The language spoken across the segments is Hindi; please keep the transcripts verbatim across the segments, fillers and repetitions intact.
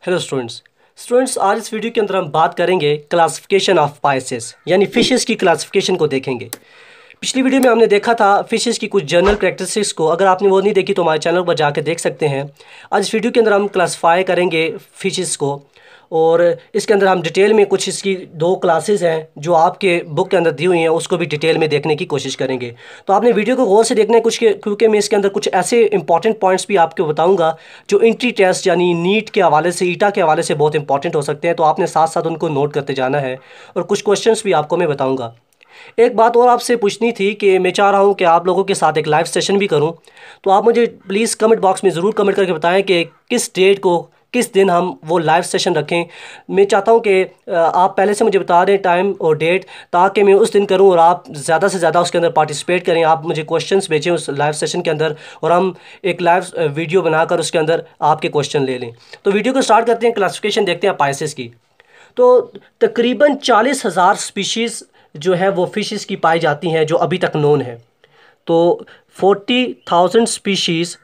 हेलो स्टूडेंट्स स्टूडेंट्स आज इस वीडियो के अंदर हम बात करेंगे क्लासिफिकेशन ऑफ पाइसेस यानी फिशेस की क्लासिफिकेशन को देखेंगे। पिछली वीडियो में हमने देखा था फिशेस की कुछ जनरल कैरेक्टरिस्टिक्स को। अगर आपने वो नहीं देखी तो हमारे चैनल पर जाकर देख सकते हैं। आज इस वीडियो के अंदर हम क्लासिफाई करेंगे फिशेस को और इसके अंदर हम डिटेल में कुछ इसकी दो क्लासेस हैं जो आपके बुक के अंदर दी हुई हैं, उसको भी डिटेल में देखने की कोशिश करेंगे। तो आपने वीडियो को गौर से देखना है कुछ के, क्योंकि मैं इसके अंदर कुछ ऐसे इंपॉर्टेंट पॉइंट्स भी आपको बताऊंगा जो एंट्री टेस्ट यानी नीट के हवाले से, ईटा के हवाले से बहुत इंपॉर्टेंट हो सकते हैं। तो आपने साथ साथ उनको नोट करते जाना है और कुछ क्वेश्चंस भी आपको मैं बताऊँगा। एक बात और आपसे पूछनी थी कि मैं चाह रहा हूं कि आप लोगों के साथ एक लाइव सेशन भी करूं, तो आप मुझे प्लीज़ कमेंट बॉक्स में ज़रूर कमेंट करके बताएं कि किस डेट को, किस दिन हम वो लाइव सेशन रखें। मैं चाहता हूं कि आप पहले से मुझे बता दें टाइम और डेट, ताकि मैं उस दिन करूं और आप ज़्यादा से ज़्यादा उसके अंदर पार्टिसिपेट करें। आप मुझे क्वेश्चंस भेजें उस लाइव सेशन के अंदर और हम एक लाइव वीडियो बनाकर उसके अंदर आपके क्वेश्चन ले लें। तो वीडियो को स्टार्ट करते हैं, क्लासिफिकेशन देखते हैं पाइसेस की। तो तकरीबन चालीस हज़ार स्पीशीज़ जो है वो फिशेस की पाई जाती हैं जो अभी तक नोन है। तो forty thousand species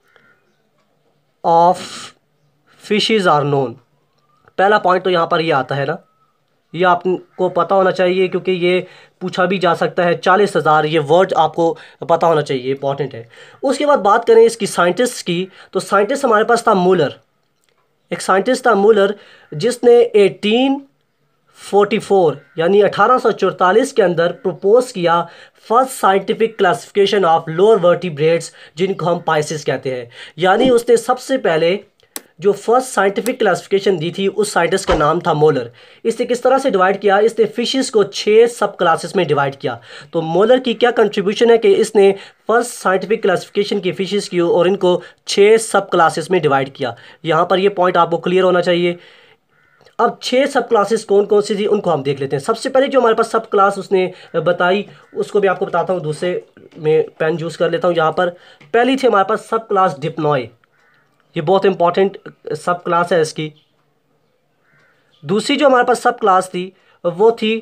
of fishes are known. पहला पॉइंट तो यहाँ पर ये यह आता है ना, ये आपको पता होना चाहिए क्योंकि ये पूछा भी जा सकता है। चालीस हज़ार ये वर्ड आपको पता होना चाहिए, इंपॉर्टेंट है। उसके बाद बात करें इसकी साइंटिस्ट की, तो साइंटिस्ट हमारे पास था मूलर। एक साइंटिस्ट था मूलर जिसने एटीन फोर्टी फोर यानी अठारह सौ चौवालीस के अंदर प्रपोज किया first scientific classification of lower vertebrates, जिनको हम पाइसेस कहते हैं। यानी उसने सबसे पहले जो फर्स्ट साइंटिफिक क्लासिफिकेशन दी थी उस साइंटिस्ट का नाम था मोलर। इसने किस तरह से डिवाइड किया? इसने फिशेस को छः सब क्लासेस में डिवाइड किया। तो मोलर की क्या कंट्रीब्यूशन है कि इसने फर्स्ट साइंटिफिक क्लासिफिकेशन की फिशेस की और इनको छः सब क्लासेस में डिवाइड किया। यहाँ पर ये पॉइंट आपको क्लियर होना चाहिए। अब छः सब क्लासेस कौन कौन सी थी उनको हम देख लेते हैं। सबसे पहले जो हमारे पास सब क्लास उसने बताई उसको भी आपको बताता हूँ। दूसरे में पेन यूज़ कर लेता हूँ। यहाँ पर पहली थी हमारे पास सब क्लास डिप्नॉय, ये बहुत इंपॉर्टेंट सब क्लास है इसकी। दूसरी जो हमारे पास सब क्लास थी वो थी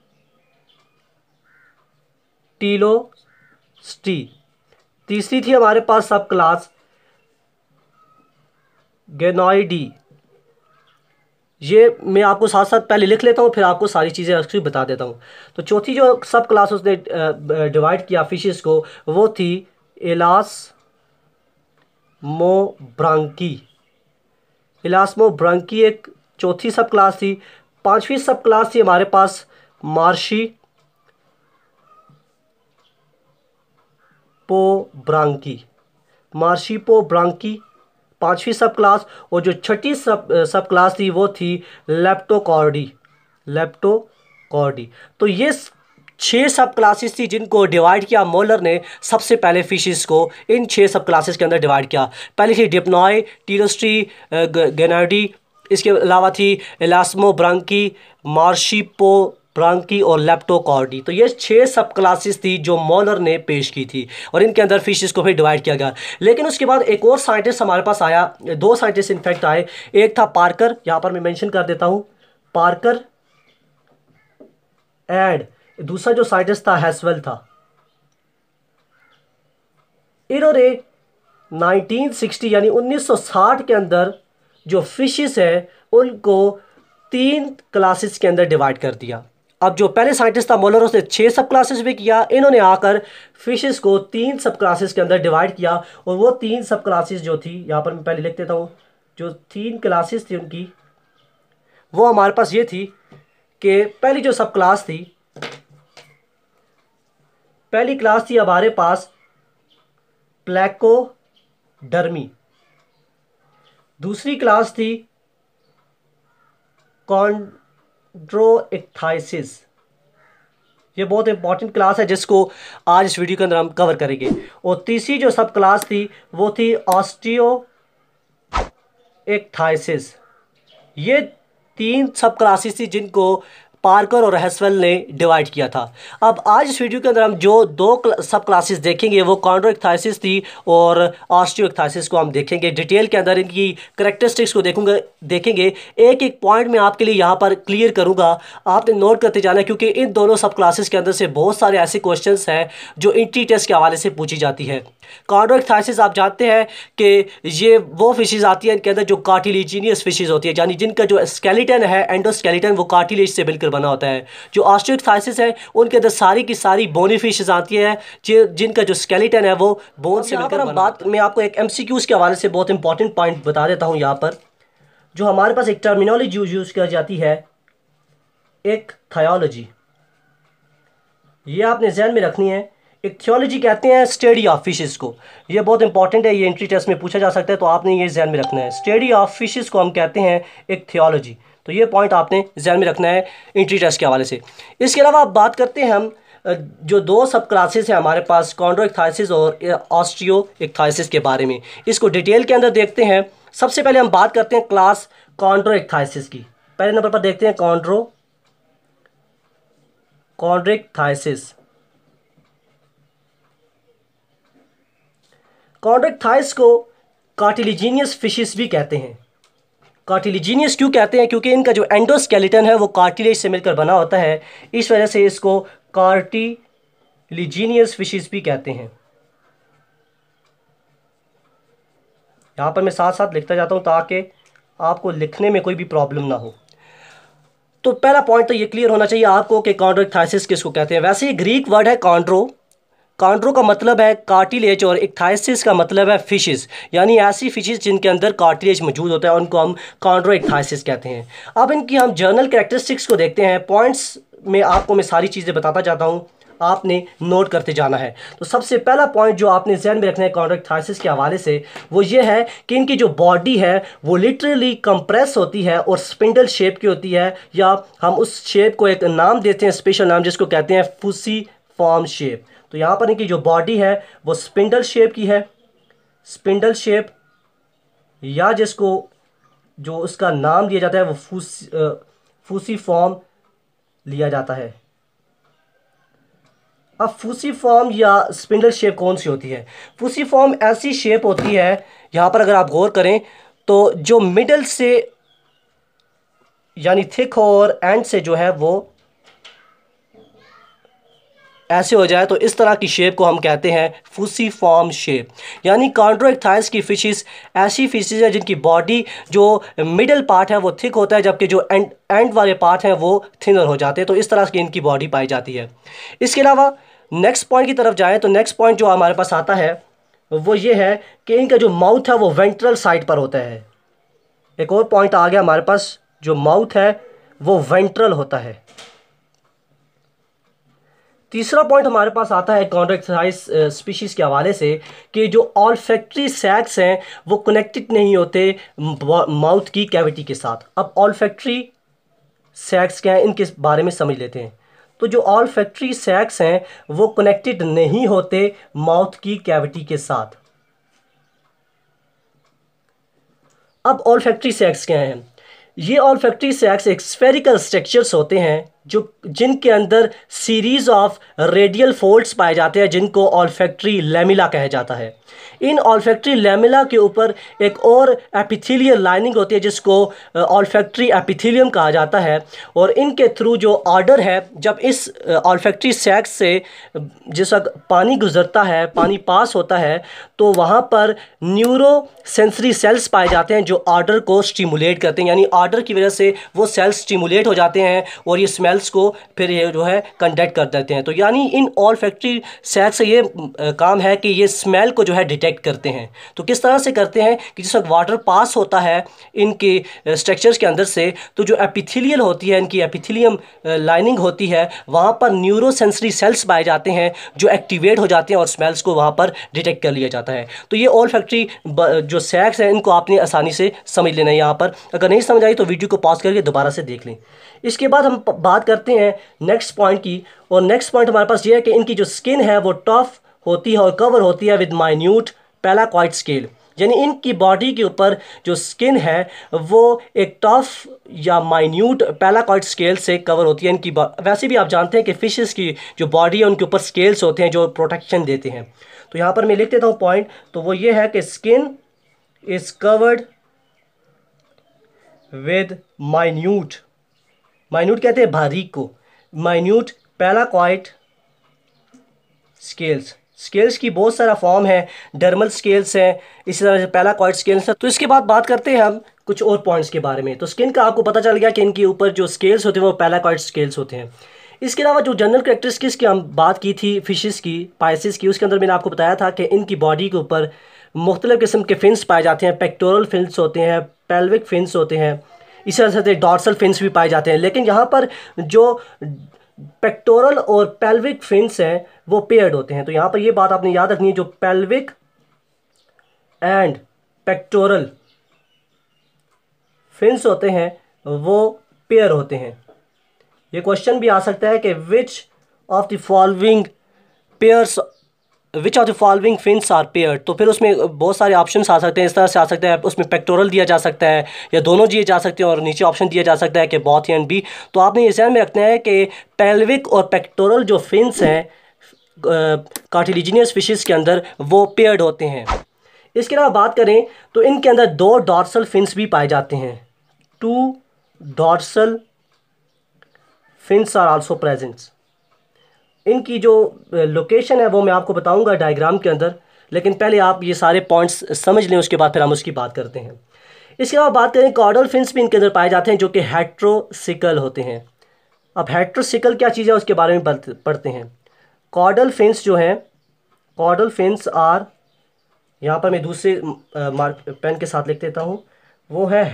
टीलोस्टी। तीसरी थी हमारे पास सब क्लास गेनोइडी। ये मैं आपको साथ साथ पहले लिख लेता हूँ, फिर आपको सारी चीज़ें एक्चुअली बता देता हूँ। तो चौथी जो सब क्लास उसने डिवाइड किया फिशेस को वो थी इलास्मोब्रांकी। इलास्मोब्रांकी एक चौथी सब क्लास थी। पांचवी सब क्लास थी हमारे पास मार्शी पोब्रांकी। मार्शी पोब्रांकी पांचवी सब क्लास। और जो छठी सब सब क्लास थी वो थी लेप्टोकॉर्डी। लेप्टोकॉर्डी। तो ये छह सब क्लासेस थी जिनको डिवाइड किया मोलर ने सबसे पहले फिशेस को इन छह सब क्लासेस के अंदर डिवाइड किया। पहली थी डिप्नॉय, टीलोस्टी, गेनाइडी। इसके अलावा थी इलास्मोब्रांकी, मार्शीपो ब्रांकी और लेप्टोकॉर्डी। तो ये छह सब क्लासेस थी जो मोलर ने पेश की थी और इनके अंदर फिशेस को फिर डिवाइड किया गया। लेकिन उसके बाद एक और साइंटिस्ट हमारे पास आया, दो साइंटिस्ट इनफैक्ट आए। एक था पार्कर, यहाँ पर मैं मेंशन कर देता हूँ, पार्कर एंड दूसरा जो साइंटिस्ट था हैसवेल था। इन्होंने नाइनटीन सिक्सटी यानी उन्नीस सौ साठ के अंदर जो फिशेस है उनको तीन क्लासेस के अंदर डिवाइड कर दिया। अब जो पहले साइंटिस्ट था मोलर उसने छह सब क्लासेस भी किया, इन्होंने आकर फिशेस को तीन सब क्लासेस के अंदर डिवाइड किया। और वो तीन सब क्लासेस जो थी, यहाँ पर मैं पहले लिख देता हूँ, जो तीन क्लासेस थी उनकी वो हमारे पास ये थी कि पहली जो सब क्लास थी, पहली क्लास थी हमारे पास प्लेकोडर्मी। दूसरी क्लास थी कॉन्ड्रोइक्थाइसिस। ये बहुत इंपॉर्टेंट क्लास है जिसको आज इस वीडियो के अंदर हम कवर करेंगे। और तीसरी जो सब क्लास थी वो थी ऑस्टियोइक्थाइसिस। ये तीन सब क्लासेस थी जिनको पार्कर और हेसवेल ने डिवाइड किया था। अब आज इस वीडियो के अंदर हम जो दो सब क्लासेस देखेंगे वो कॉन्ड्रोइक्थाइसिस थी और ऑस्टियोइक्थाइसिस को हम देखेंगे। डिटेल के अंदर इनकी करेक्टरिस्टिक्स को देखूंगा देखेंगे एक एक पॉइंट में आपके लिए यहाँ पर क्लियर करूँगा, आपने नोट करते जाना है, क्योंकि इन दोनों सब क्लासेस के अंदर से बहुत सारे ऐसे क्वेश्चंस हैं जो इंट्री टेस्ट के हवाले से पूछी जाती है। कॉन्ड्रोइक्थाइसिस आप जानते हैं कि ये वो फिशेज आती हैं इनके अंदर जो कार्टिलिजीनियस फिशेज होती है, यानी जिनका जो स्केलेटन है एंडोस्केलेटन वो कार्टिलेज से मिलकर बना होता है। जो ऑस्टियोइक्थाइसिस है उनके अंदर सारी की सारी बोनी फिशेज आती हैं जिनका जो स्केलेटन है वो बोन से मिलकर बना होता है। मैं आपको एक एमसीक्यूज के हवाले से बहुत इंपॉर्टेंट पॉइंट बता देता हूँ। यहाँ पर जो हमारे पास एक टर्मिनोलॉजी यूज की जाती है, एक थायोलॉजी, ये आपने ध्यान में रखनी है। एक थियोलॉजी कहते हैं स्टडी ऑफ फिशेस को, ये बहुत इंपॉर्टेंट है, ये एंट्री टेस्ट में पूछा जा सकता है, तो आपने ये ध्यान में रखना है। स्टडी ऑफ फिशेस को हम कहते हैं एक थियोलॉजी, तो ये पॉइंट आपने ध्यान में रखना है एंट्री टेस्ट के हवाले से। इसके अलावा आप बात करते हैं हम जो दो सब क्लासेस हैं हमारे पास कॉन्ड्रोइक्थाइसिस और ऑस्टियोइक्थाइसिस के बारे में, इसको डिटेल के अंदर देखते हैं। सबसे पहले हम बात करते हैं क्लास कॉन्ड्रोइक्थाइसिस की। पहले नंबर पर देखते हैं कॉन्ड्रो कॉन्ड्रोइक्थाइसिस। कॉन्ड्रोइक्थाइस को कार्टिलिजीनियस फिशेस भी कहते हैं। कार्टिलिजीनियस क्यों कहते हैं? क्योंकि इनका जो एंडोस्केलेटन है वो कार्टिलेज से मिलकर बना होता है, इस वजह से इसको कार्टिलिजीनियस फिशेस भी कहते हैं। यहाँ पर मैं साथ साथ लिखता जाता हूँ ताकि आपको लिखने में कोई भी प्रॉब्लम ना हो। तो पहला पॉइंट तो ये क्लियर होना चाहिए आपको कि कॉन्ड्रोइक्थाइसिस किसको कहते हैं। वैसे ये ग्रीक वर्ड है कॉन्ड्रो, कॉन्ड्रो का मतलब है कार्टिलेज और इक्थाइसिस का मतलब है फिशेस, यानी ऐसी फिशेस जिनके अंदर कार्टिलेज मौजूद होता है उनको हम कॉन्ड्रोइक्थाइसिस कहते हैं। अब इनकी हम जर्नल कैरेक्टरिस्टिक्स को देखते हैं। पॉइंट्स में आपको मैं सारी चीज़ें बताता जाता हूँ, आपने नोट करते जाना है। तो सबसे पहला पॉइंट जो आपने ध्यान में रखना है कॉन्ड्रोइक्थाइसिस के हवाले से वो ये है कि इनकी जो बॉडी है वो लिटरली कंप्रेस होती है और स्पिंडल शेप की होती है, या हम उस शेप को एक नाम देते हैं, स्पेशल नाम, जिसको कहते हैं फूसी फॉर्म शेप। तो यहाँ पर इनकी जो बॉडी है वो स्पिंडल शेप की है, स्पिंडल शेप, या जिसको जो उसका नाम दिया जाता है वो फूसी फूसी फॉर्म लिया जाता है। अब फूसी फॉर्म या स्पिंडल शेप कौन सी होती है? फूसी फॉर्म ऐसी शेप होती है, यहाँ पर अगर आप गौर करें तो जो मिडल से यानी थिक और एंड से जो है वो ऐसे हो जाए, तो इस तरह की शेप को हम कहते हैं फूसी फॉर्म शेप। यानी कॉन्ड्रोइक्थाइस की फिशेस ऐसी फिशेस है जिनकी बॉडी जो मिडल पार्ट है वो थिक होता है, जबकि जो एंड एंड वाले पार्ट हैं वो थिनर हो जाते हैं। तो इस तरह की इनकी बॉडी पाई जाती है। इसके अलावा नेक्स्ट पॉइंट की तरफ जाएँ तो नेक्स्ट पॉइंट जो हमारे पास आता है वो ये है कि इनका जो माउथ है वो वेंट्रल साइड पर होता है। एक और पॉइंट आ गया हमारे पास, जो माउथ है वो वेंट्रल होता है। तीसरा पॉइंट हमारे पास आता है कॉन्ड्रोइक्थाइस स्पीशीज के हवाले से कि जो ऑल्फैक्टरी सैक्स हैं वो कनेक्टेड नहीं होते माउथ की कैविटी के साथ। अब ऑल्फैक्टरी सैक्स क्या है इनके बारे में समझ लेते हैं। तो जो ऑल्फैक्टरी सैक्स हैं वो कनेक्टेड नहीं होते माउथ की कैविटी के साथ। अब ऑल्फैक्टरी सैक्स क्या हैं? ये ऑल्फैक्टरी सैक्स एक स्फेरिकल स्ट्रक्चर्स होते हैं जो जिनके अंदर सीरीज ऑफ रेडियल फोल्ड्स पाए जाते हैं, जिनको ऑल्फैक्टरी लैमिला कहा जाता है। इन ऑल्फैक्टरी लैमिला के ऊपर एक और एपिथेलियल लाइनिंग होती है जिसको ऑल्फैक्टरी एपिथेलियम कहा जाता है, और इनके थ्रू जो ऑर्डर है, जब इस ऑल्फैक्टरी सैक्स से जिस वक्त पानी गुजरता है, पानी पास होता है, तो वहाँ पर न्यूरो सेंसरी सेल्स पाए जाते हैं जो ऑर्डर को स्टिमुलेट करते हैं। यानी ऑर्डर की वजह से वो सेल्स स्टिमुलेट हो जाते हैं और ये स्मेल्स को फिर ये जो है कंडक्ट कर देते हैं। तो यानी इन ऑल्फैक्टरी सैक्स से ये काम है कि ये स्मेल को जो है डिटेक्ट करते हैं। तो किस तरह से करते हैं कि जिस वक्त वाटर पास होता है इनके स्ट्रक्चर्स के अंदर से, तो जो एपिथेलियल होती है, इनकी एपिथेलियम लाइनिंग होती है, वहाँ पर न्यूरो सेंसरी सेल्स पाए जाते हैं जो एक्टिवेट हो जाते हैं और स्मेल्स को वहाँ पर डिटेक्ट कर लिया जाता है। तो ये ऑल्फैक्टरी जो सैक्स हैं इनको आपने आसानी से समझ लेना है। यहाँ पर अगर नहीं समझ आई तो वीडियो को पॉज करके दोबारा से देख लें। इसके बाद हम बात करते हैं नेक्स्ट पॉइंट की, और नेक्स्ट पॉइंट हमारे पास ये है कि इनकी जो स्किन है वो टफ होती है और कवर होती है विद माइन्यूट पैलाकॉइड स्केल। यानी इनकी बॉडी के ऊपर जो स्किन है वो एक टफ या माइन्यूट पैलाकॉइड स्केल से कवर होती है इनकी। वैसे भी आप जानते हैं कि फिशेस की जो बॉडी है उनके ऊपर स्केल्स होते हैं जो प्रोटेक्शन देते हैं। तो यहाँ पर मैं लिख देता हूँ पॉइंट, तो वो ये है कि skin is covered with minute, minute कहते हैं बारीक को, माइन्यूट पैलाकॉइड स्केल्स। स्केल्स की बहुत सारा फॉर्म है, डर्मल स्केल्स हैं, इसी तरह से पैलाकॉइड स्केल्स हैं। तो इसके बाद बात करते हैं हम कुछ और पॉइंट्स के बारे में। तो स्किन का आपको पता चल गया कि इनके ऊपर जो स्केल्स होते हैं वो पैलाकॉइड स्केल्स होते हैं। इसके अलावा जो जनरल कैरेक्टरिस्टिक्स की हम बात की थी फिशेस की, पाइसेस की, उसके अंदर मैंने आपको बताया था कि इनकी बॉडी के ऊपर मुख्तलिफ किस्म के फिन्स पाए जाते हैं। पेक्टोरल फिन्स होते हैं, पेल्विक फिन्स होते हैं, इसी तरह से डॉर्सल फिन्स भी पाए जाते हैं। लेकिन यहाँ पर जो पेक्टोरल और पेल्विक फिन्स हैं वो पेयर्ड होते हैं। तो यहाँ पर ये बात आपने याद रखनी है, जो पेल्विक एंड पेक्टोरल फिन्स होते हैं वो पेयर होते हैं। ये क्वेश्चन भी आ सकता है कि which of the following pairs which of the following fins are paired. तो फिर उसमें बहुत सारे ऑप्शंस आ सकते हैं, इस तरह से आ सकता है, उसमें पेक्टोरल दिया जा सकता है या दोनों दिए जा सकते हैं और नीचे ऑप्शन दिया जा सकता है कि बोथ एंड बी। तो आपने ये ध्यान में रखना है कि पेल्विक और पेक्टोरल जो फिन्स हैं कार्टिलिजिनियस फिशेस के अंदर वो पेयर्ड होते हैं। इसके अलावा बात करें तो इनके अंदर दो डॉर्सल फिन्स भी पाए जाते हैं, two dorsal fins are also presents. इनकी जो लोकेशन है वो मैं आपको बताऊंगा डायग्राम के अंदर, लेकिन पहले आप ये सारे पॉइंट्स समझ लें, उसके बाद फिर हम उसकी बात करते हैं। इसके अलावा बात करें कॉर्डल फिन्स भी इनके अंदर पाए जाते हैं जो कि हेट्रोसिकल होते हैं। अब हेट्रोसिकल क्या चीज़ है उसके बारे में पढ़ते हैं। कॉर्डल फिन्स जो हैं, कॉर्डल फिन्स आर, यहाँ पर मैं दूसरे मार्क पेन के साथ लिख देता हूँ, वो है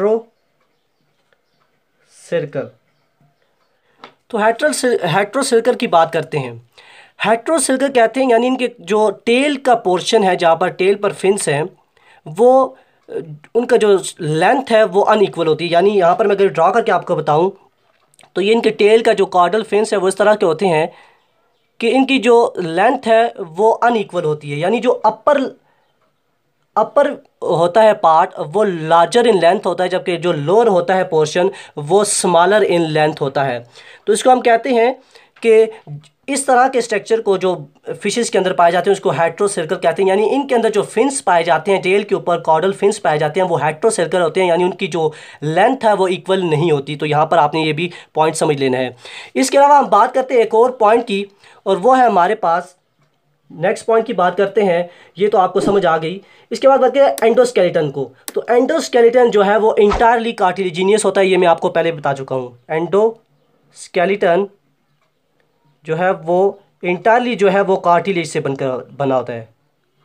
हेट्रोसिकल। तो हेट्रो हेट्रोसिकल की बात करते हैं। हेट्रोसिकल कहते हैं यानी इनके जो टेल का पोर्शन है, जहाँ पर टेल पर फिन्स हैं, वो उनका जो लेंथ है वो अनइक्वल होती है। यानी यहाँ पर मैं अगर ड्रा करके आपको बताऊँ तो ये इनके टेल का जो कॉर्डल फिन्स है वो इस तरह के होते हैं कि इनकी जो लेंथ है वो अनइक्वल होती है। यानी जो अपर अपर होता है पार्ट वो लार्जर इन लेंथ होता है, जबकि जो लोअर होता है पोर्शन वो स्मॉलर इन लेंथ होता है। तो इसको हम कहते हैं कि इस तरह के स्ट्रक्चर को जो फिशेस के अंदर पाए जाते हैं उसको हेट्रोसिकल कहते हैं। यानी इनके अंदर जो फिन्स पाए जाते हैं, टेल के ऊपर कॉर्डल फिन्स पाए जाते हैं, वो हेट्रोसिकल होते हैं, यानी उनकी जो लेंथ है वो इक्वल नहीं होती। तो यहाँ पर आपने ये भी पॉइंट समझ लेना है। इसके अलावा हम बात करते हैं एक और पॉइंट की, और वो है हमारे पास नेक्स्ट पॉइंट की बात करते हैं। ये तो आपको समझ आ गई। इसके बाद बात करें एंडोस्केलेटन को। तो एंडोस्केलेटन जो है वो इंटायरली कार्टिलिजिनियस होता है, ये मैं आपको पहले बता चुका हूँ। एंडोस्केलेटन जो है वो इंटायरली जो है वो कार्टिलेज से बनकर बना होता है,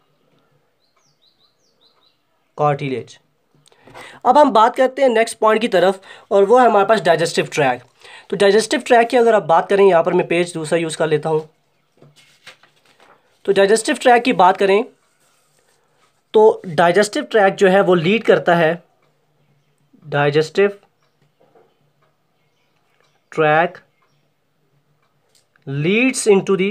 कार्टिलेज। अब हम बात करते हैं नेक्स्ट पॉइंट की तरफ, और वो है हमारे पास डाइजेस्टिव ट्रैक। तो डाइजेस्टिव ट्रैक की अगर आप बात करें, यहाँ पर मैं पेज दूसरा यूज़ कर लेता हूँ। तो डाइजेस्टिव ट्रैक की बात करें तो डाइजेस्टिव ट्रैक जो है वो लीड करता है, digestive tract leads into the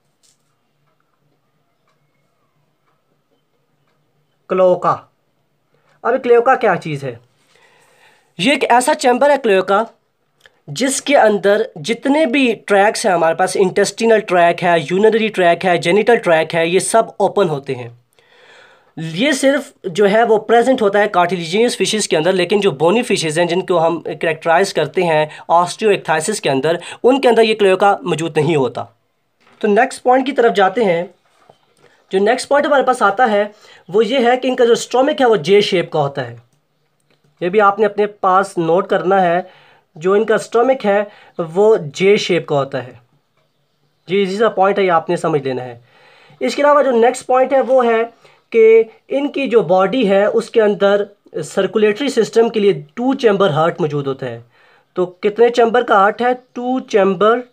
cloaca. अब क्लोका क्या चीज़ है? ये एक ऐसा चैम्बर है क्लोका जिसके अंदर जितने भी ट्रैक्स हैं हमारे पास, इंटेस्टिनल ट्रैक है, यूरिनरी ट्रैक है, जेनिटल ट्रैक है, ये सब ओपन होते हैं। ये सिर्फ जो है वो प्रेजेंट होता है कार्टिलिजिनियस फिशेस के अंदर, लेकिन जो बोनी फिशेस हैं जिनको हम कैरेक्टराइज करते हैं ऑस्टियोइक्थाइसिस के अंदर, उनके अंदर ये क्लोका मौजूद नहीं होता। तो नेक्स्ट पॉइंट की तरफ जाते हैं। जो नेक्स्ट पॉइंट हमारे पास आता है वो ये है कि इनका जो स्टोमक है वो जे शेप का होता है। ये भी आपने अपने पास नोट करना है, जो इनका स्टोमक है वो जे शेप का होता है। जी इसी सा पॉइंट है, ये आपने समझ लेना है। इसके अलावा जो नेक्स्ट पॉइंट है वो है कि इनकी जो बॉडी है उसके अंदर सर्कुलेटरी सिस्टम के लिए टू चैम्बर हार्ट मौजूद होता है। तो कितने चैम्बर का हार्ट है? टू चैम्बर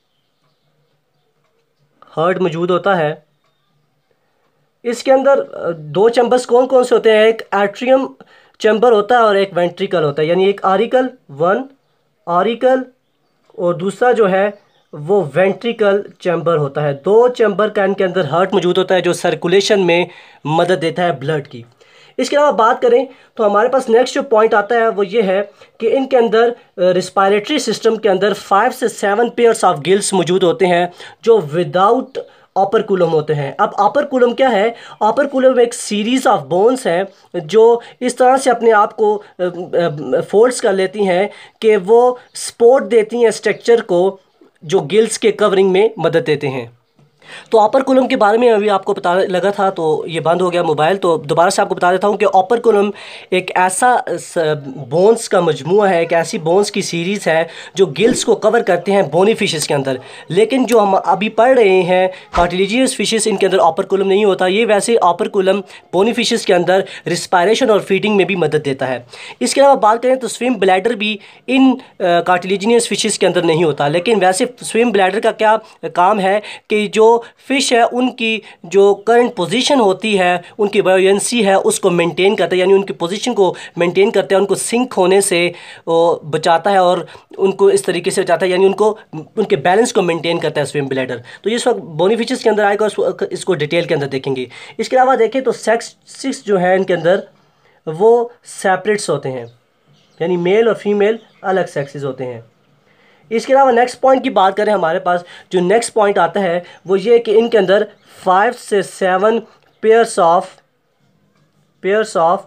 हार्ट मौजूद होता है। इसके अंदर दो चैम्बर्स कौन कौन से होते हैं? एक एट्रियम चैम्बर होता है और एक वेंट्रिकल होता है, यानी एक आरिकल वन आरिकल और दूसरा जो है वो वेंट्रिकल चैम्बर होता है। दो चैम्बर का इनके अंदर हार्ट मौजूद होता है जो सर्कुलेशन में मदद देता है ब्लड की। इसके अलावा बात करें तो हमारे पास नेक्स्ट जो पॉइंट आता है वो ये है कि इनके अंदर रिस्पायरेटरी सिस्टम के अंदर फाइव से सेवन पेयर्स ऑफ गिल्स मौजूद होते हैं जो विदाउट ऑपरकुलम होते हैं। अब ऑपरकुलम क्या है? ऑपरकुलम एक सीरीज़ ऑफ बोन्स हैं जो इस तरह से अपने आप को फोल्ड्स कर लेती हैं कि वो सपोर्ट देती हैं स्ट्रक्चर को जो गिल्स के कवरिंग में मदद देते हैं। तो ऑपरकुलम के बारे में अभी आपको पता लगा था तो ये बंद हो गया मोबाइल, तो दोबारा से आपको बता देता हूँ कि ऑपरकुलम एक ऐसा बोन्स का मजमूआ है, एक ऐसी बोन्स की सीरीज़ है जो गिल्स को कवर करते हैं बोनी फिशेस के अंदर। लेकिन जो हम अभी पढ़ रहे हैं कार्टिलेजिनस फिशेस, इनके अंदर ऑपरकुलम नहीं होता। ये वैसे ऑपरकुलम बोनी फिशेस के अंदर रिस्पायरेशन और फीडिंग में भी मदद देता है। इसके अलावा बात करें तो स्विम ब्लैडर भी इन कार्टिलेजिनस फिशेस के अंदर नहीं होता। लेकिन वैसे स्विम ब्लैडर का क्या काम है कि जो फिश है उनकी जो करंट पोजीशन होती है, उनकी बायोयंसी है, उसको मेंटेन करता है, यानी उनकी पोजीशन को मेंटेन करता है, उनको सिंक होने से बचाता है और उनको इस तरीके से बचाता है, यानी उनको उनके बैलेंस को मेंटेन करता है स्विम ब्लैडर। तो ये इस वक्त बोनी फिशेस के अंदर आएगा, इसको डिटेल के अंदर देखेंगे। इसके अलावा देखें तो सेक्स सिक्स जो है इनके अंदर वो सेपरेट्स होते हैं, यानी मेल और फीमेल अलग सेक्सेस होते हैं। इसके अलावा नेक्स्ट पॉइंट की बात करें, हमारे पास जो नेक्स्ट पॉइंट आता है वो ये कि इनके अंदर फाइव से seven pairs of pairs of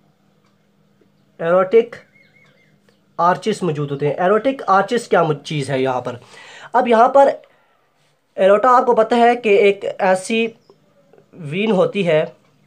aortic arches मौजूद होते हैं। एरोटिक आर्चिस क्या चीज़ है यहाँ पर? अब यहाँ पर एरोटा आपको पता है कि एक ऐसी वीन होती है,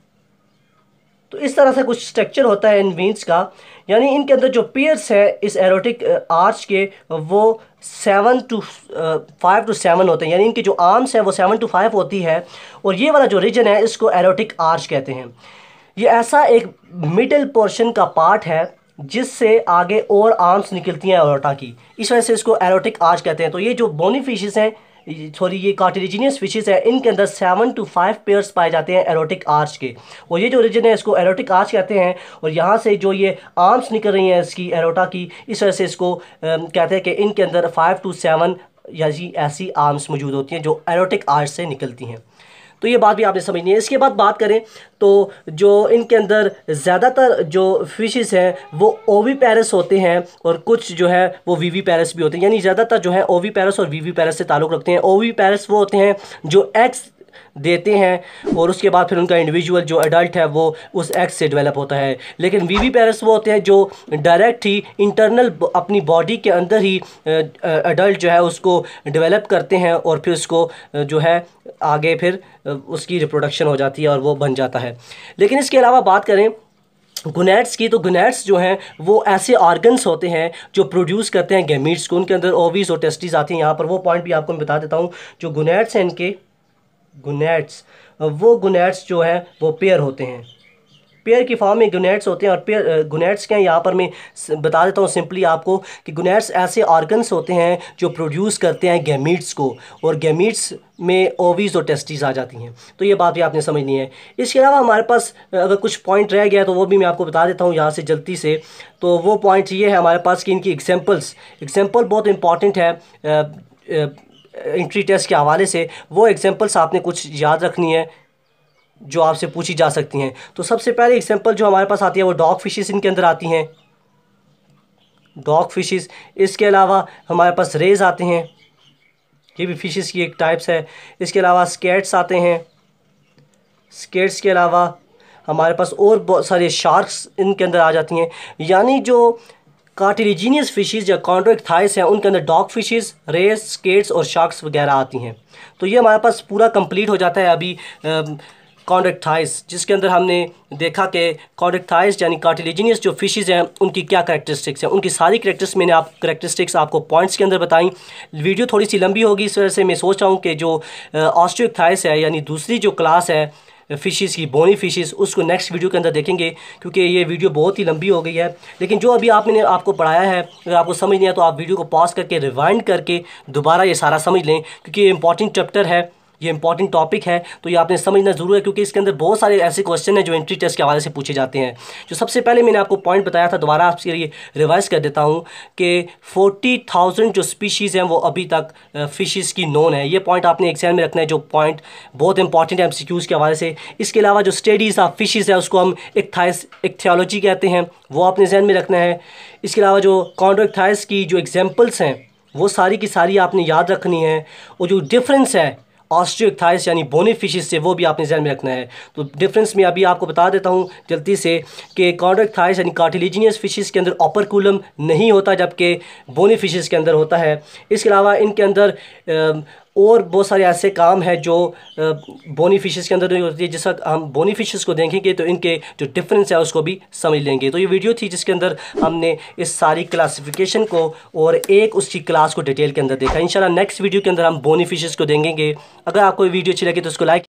तो इस तरह से कुछ स्ट्रक्चर होता है इन वीन्स का, यानी इनके अंदर जो पेयर्स है इस एरोटिक आर्च के वो seven to five to seven होते हैं, यानी इनके जो आर्म्स हैं वो सेवन टू फाइव होती है। और ये वाला जो रीजन है इसको एरोटिक आर्च कहते हैं। ये ऐसा एक मिडिल पोर्शन का पार्ट है जिससे आगे और आर्म्स निकलती हैं एरोटा की, इस वजह से इसको एरोटिक आर्च कहते हैं। तो ये जो बोनी फिशेस हैं, सॉरी ये कार्टिलेजिनस फिशेस है, इनके अंदर सेवन टू फाइव पेयर्स पाए जाते हैं एरोटिक आर्च के, और ये जो रीजन है इसको एरोटिक आर्च कहते हैं। और यहाँ से जो ये आर्म्स निकल रही हैं इसकी एरोटा की, इस वजह से इसको कहते हैं कि इनके अंदर फाइव टू सेवन यानी ऐसी आर्म्स मौजूद होती हैं जो एरोटिक आर्च से निकलती हैं। तो ये बात भी आपने समझनी है। इसके बाद बात करें तो जो इनके अंदर ज़्यादातर जो फिशेस हैं वो ओविपेरस होते हैं और कुछ जो है वो वीवीपेरस भी होते हैं, यानी ज़्यादातर जो है ओविपेरस और वीवीपेरस से ताल्लुक़ रखते हैं। ओविपेरस वो होते हैं जो एग्स देते हैं और उसके बाद फिर उनका इंडिविजुअल जो एडल्ट है वो उस एग्स से डेवलप होता है। लेकिन वीवीपेरस वो होते हैं जो डायरेक्ट ही इंटरनल अपनी बॉडी के अंदर ही एडल्ट जो है उसको डेवलप करते हैं और फिर उसको जो है आगे फिर उसकी रिप्रोडक्शन हो जाती है और वो बन जाता है। लेकिन इसके अलावा बात करें गुनैड्स की, तो गुनैड्स जो हैं वो ऐसे ऑर्गन्स होते हैं जो प्रोड्यूस करते हैं गैमीट्स को। उनके अंदर ओवीज और टेस्टिस आती हैं। यहाँ पर वो पॉइंट भी आपको मैं बता देता हूँ। जो गुनैड्स हैं इनके गुनैड्स वो गुनैड्स जो हैं वो पेयर होते हैं, पेयर की फॉर्म में गुनैड्स होते हैं। और पेयर गुनैड्स क्या हैं यहाँ पर मैं बता देता हूँ सिंपली आपको कि गुनैड्स ऐसे ऑर्गन्स होते हैं जो प्रोड्यूस करते हैं गैमीट्स को, और गैमीट्स में ओवीज और टेस्टिस आ जाती हैं। तो ये बात भी आपने समझनी है। इसके अलावा हमारे पास अगर कुछ पॉइंट रह गया तो वो भी मैं आपको बता देता हूँ यहाँ से जल्दी से। तो वो पॉइंट ये है हमारे पास कि इनकी एग्जाम्पल्स एग्जाम्पल बहुत इंपॉर्टेंट है एंट्री टेस्ट के हवाले से। वो एग्जाम्पल्स आपने कुछ याद रखनी है जो आपसे पूछी जा सकती हैं। तो सबसे पहले एग्जांपल जो हमारे पास आती है वो डॉग फिशेस इनके अंदर आती हैं, डॉग फिशेस। इसके अलावा हमारे पास रेज आते हैं, ये भी फिशेस की एक टाइप्स है। इसके अलावा स्केट्स आते हैं, स्केट्स के अलावा हमारे पास और बहुत सारे शार्क्स इनके अंदर आ जाती हैं। यानी जो कार्टिलेजिनियस फिशेस या कॉन्ड्रोइक्थाइस हैं उनके अंदर डॉग फिशेस, रेज, स्केट्स और शार्क्स वगैरह आती हैं। तो ये हमारे पास पूरा कंप्लीट हो जाता है अभी चॉन्ड्रिक्टाइस, जिसके अंदर हमने देखा कि चॉन्ड्रिक्टाइस यानी कार्टिलेजिनियस जो फिशेस हैं उनकी क्या करैक्टरिस्टिक्स हैं। उनकी सारी करैक्टरिस्टिक्स मैंने आप करैक्टरिस्टिक्स आपको पॉइंट्स के अंदर बताई। वीडियो थोड़ी सी लंबी होगी, इस वजह से मैं सोच रहा हूँ कि जो ऑस्टियोइक्थाइस है यानी दूसरी जो क्लास है फिशेस की, बोनी फिशेस, उसको नेक्स्ट वीडियो के अंदर देखेंगे क्योंकि ये वीडियो बहुत ही लंबी हो गई है। लेकिन जो अभी आपने आपको पढ़ाया है अगर आपको समझ नहीं है तो आप वीडियो को पॉज करके रिवाइंड करके दोबारा ये सारा समझ लें क्योंकि ये इंपॉर्टेंट चैप्टर है। ये इंपॉर्टेंट टॉपिक है, तो ये आपने समझना ज़रूर है, क्योंकि इसके अंदर बहुत सारे ऐसे क्वेश्चन हैं जो एंट्री टेस्ट के हवाले से पूछे जाते हैं। जो सबसे पहले मैंने आपको पॉइंट बताया था, दोबारा आपके लिए रिवाइज कर देता हूँ कि फोर्टी थाउजेंड जो स्पीशीज़ हैं वो अभी तक फिशेज़ की नोन है। ये पॉइंट आपने एग्जाम में रखना है, जो पॉइंट बहुत इंपॉर्टेंट है एमसीक्यूज़ के हवाले से। इसके अलावा जो स्टडीज़ ऑफ फिशेज़ है उसको हम इक्थाइस इक्थियोलॉजी कहते हैं, वो आपने ध्यान में रखना है। इसके अलावा जो कॉन्ड्रोइक्थाइस की जो एग्जांपल्स हैं वो सारी की सारी आपने याद रखनी है, और जो डिफरेंस है ऑस्टियोइक्थाइस यानी बोनी फिशेस से वो भी आपने ध्यान में रखना है। तो डिफरेंस में अभी आपको बता देता हूँ जल्दी से कि कॉन्ड्रोइक्थाइस यानी कार्टिलिजिनियस फिशेस के अंदर ऑपरकुलम नहीं होता, जबकि बोनी फिशेस के अंदर होता है। इसके अलावा इनके अंदर और बहुत सारे ऐसे काम हैं जो बोनी फिशेस के अंदर नहीं होती है। जिस वक्त हम बोनी फिशेस को देखेंगे तो इनके जो डिफरेंस है उसको भी समझ लेंगे। तो ये वीडियो थी जिसके अंदर हमने इस सारी क्लासिफिकेशन को और एक उसकी क्लास को डिटेल के अंदर देखा। इंशाल्लाह नेक्स्ट वीडियो के अंदर हम बोनी फिशेस को देखेंगे। अगर आपको वीडियो अच्छी लगे तो उसको लाइक